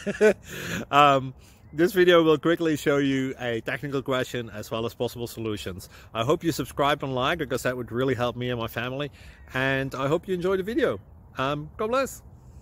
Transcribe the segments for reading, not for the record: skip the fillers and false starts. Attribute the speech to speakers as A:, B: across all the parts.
A: This video will quickly show you a technical question as well as possible solutions. I hope you subscribe and like, because that would really help me and my family. And I hope you enjoy the video. God bless.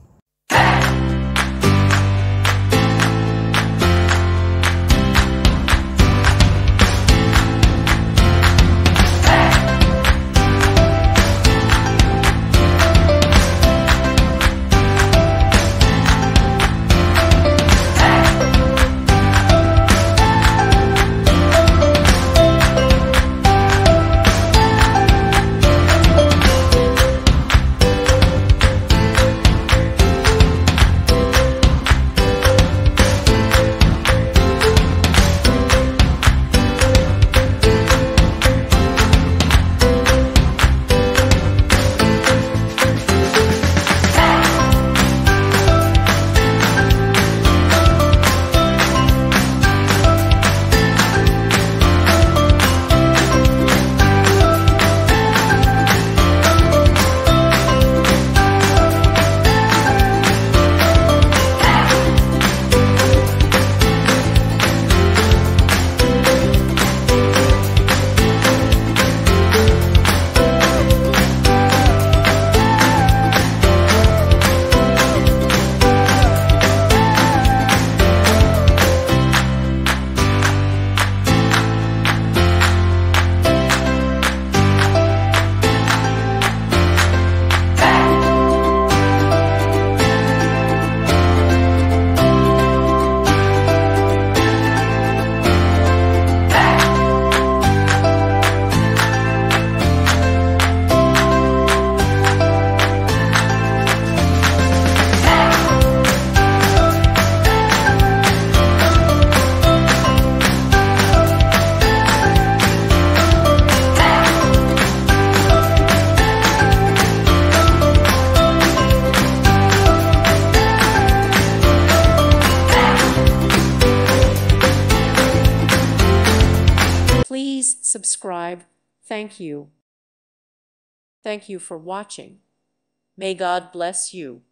B: Please subscribe. Thank you. Thank you for watching. May God bless you.